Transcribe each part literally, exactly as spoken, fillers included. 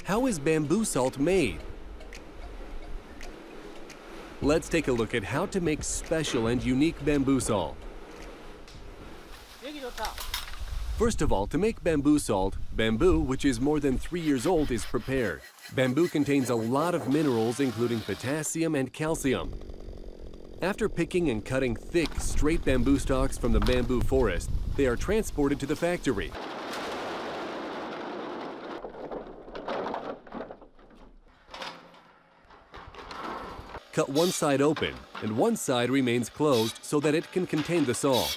How is bamboo salt made? Let's take a look at how to make special and unique bamboo salt. First of all, to make bamboo salt, bamboo, which is more than three years old, is prepared. Bamboo contains a lot of minerals, including potassium and calcium. After picking and cutting thick, straight bamboo stalks from the bamboo forest, they are transported to the factory. Cut one side open, and one side remains closed so that it can contain the salt.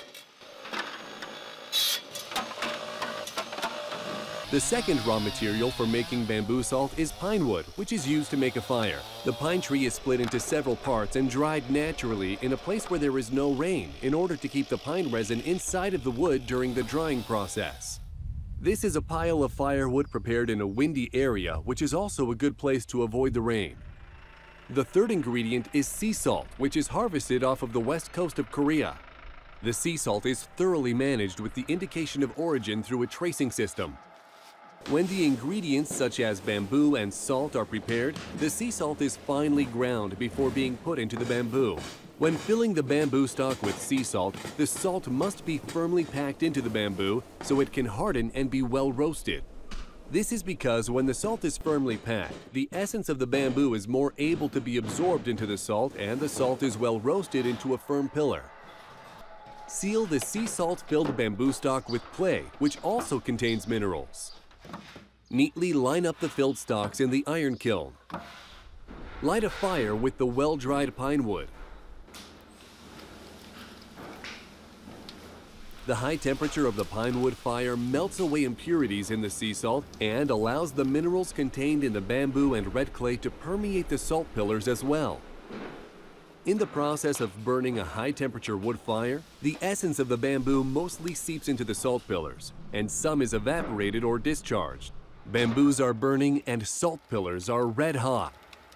The second raw material for making bamboo salt is pine wood, which is used to make a fire. The pine tree is split into several parts and dried naturally in a place where there is no rain in order to keep the pine resin inside of the wood during the drying process. This is a pile of firewood prepared in a windy area, which is also a good place to avoid the rain. The third ingredient is sea salt, which is harvested off of the west coast of Korea. The sea salt is thoroughly managed with the indication of origin through a tracing system. When the ingredients such as bamboo and salt are prepared, the sea salt is finely ground before being put into the bamboo. When filling the bamboo stalk with sea salt, the salt must be firmly packed into the bamboo so it can harden and be well roasted. This is because when the salt is firmly packed, the essence of the bamboo is more able to be absorbed into the salt and the salt is well roasted into a firm pillar. Seal the sea salt-filled bamboo stalk with clay, which also contains minerals. Neatly line up the filled stalks in the iron kiln. Light a fire with the well-dried pine wood. The high temperature of the pine wood fire melts away impurities in the sea salt and allows the minerals contained in the bamboo and red clay to permeate the salt pillars as well. In the process of burning a high-temperature wood fire, the essence of the bamboo mostly seeps into the salt pillars, and some is evaporated or discharged. Bamboos are burning and salt pillars are red hot.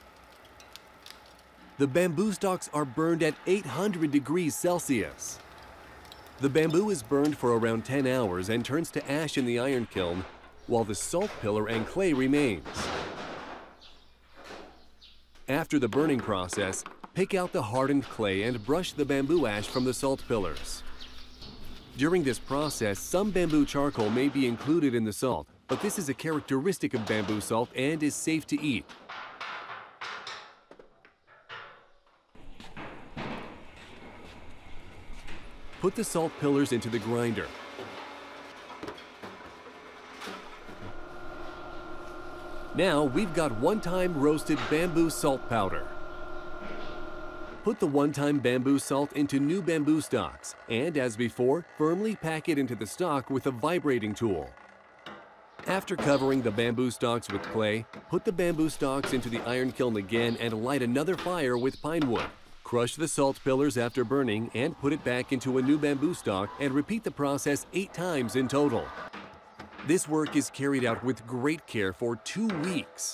The bamboo stalks are burned at eight hundred degrees Celsius. The bamboo is burned for around ten hours and turns to ash in the iron kiln, while the salt pillar and clay remains. After the burning process, pick out the hardened clay and brush the bamboo ash from the salt pillars. During this process, some bamboo charcoal may be included in the salt, but this is a characteristic of bamboo salt and is safe to eat. Put the salt pillars into the grinder. Now we've got one-time roasted bamboo salt powder. Put the one-time bamboo salt into new bamboo stalks and, as before, firmly pack it into the stalk with a vibrating tool. After covering the bamboo stalks with clay, put the bamboo stalks into the iron kiln again and light another fire with pine wood. Crush the salt pillars after burning and put it back into a new bamboo stalk and repeat the process eight times in total. This work is carried out with great care for two weeks.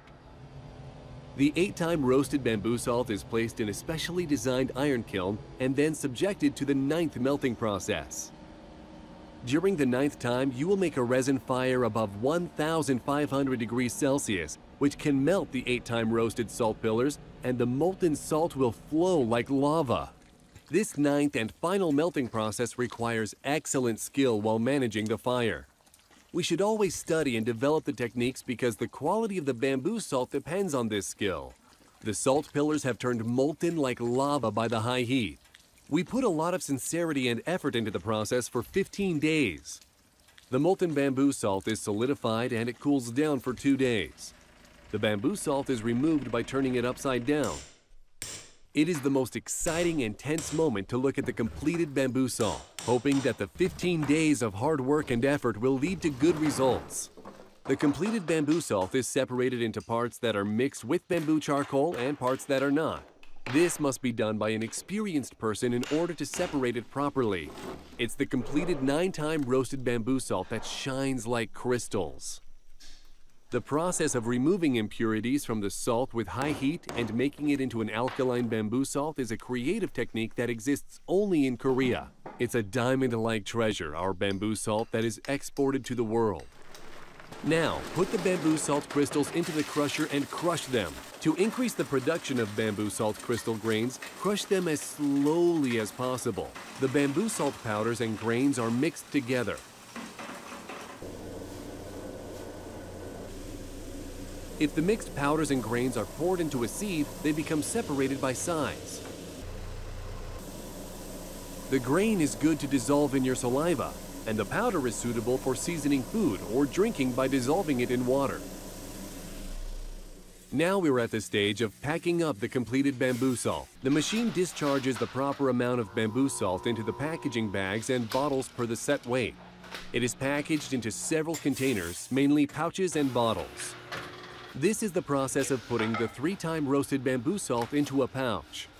The eight-time roasted bamboo salt is placed in a specially designed iron kiln and then subjected to the ninth melting process. During the ninth time, you will make a resin fire above one thousand five hundred degrees Celsius, which can melt the eight-time roasted salt pillars, and the molten salt will flow like lava. This ninth and final melting process requires excellent skill while managing the fire. We should always study and develop the techniques because the quality of the bamboo salt depends on this skill. The salt pillars have turned molten like lava by the high heat. We put a lot of sincerity and effort into the process for fifteen days. The molten bamboo salt is solidified and it cools down for two days. The bamboo salt is removed by turning it upside down. It is the most exciting and tense moment to look at the completed bamboo salt, hoping that the fifteen days of hard work and effort will lead to good results. The completed bamboo salt is separated into parts that are mixed with bamboo charcoal and parts that are not. This must be done by an experienced person in order to separate it properly. It's the completed nine-time roasted bamboo salt that shines like crystals. The process of removing impurities from the salt with high heat and making it into an alkaline bamboo salt is a creative technique that exists only in Korea. It's a diamond-like treasure, our bamboo salt, that is exported to the world. Now, put the bamboo salt crystals into the crusher and crush them. To increase the production of bamboo salt crystal grains, crush them as slowly as possible. The bamboo salt powders and grains are mixed together. If the mixed powders and grains are poured into a sieve, they become separated by size. The grain is good to dissolve in your saliva, and the powder is suitable for seasoning food or drinking by dissolving it in water. Now we're at the stage of packing up the completed bamboo salt. The machine discharges the proper amount of bamboo salt into the packaging bags and bottles per the set weight. It is packaged into several containers, mainly pouches and bottles. This is the process of putting the three-time roasted bamboo salt into a pouch.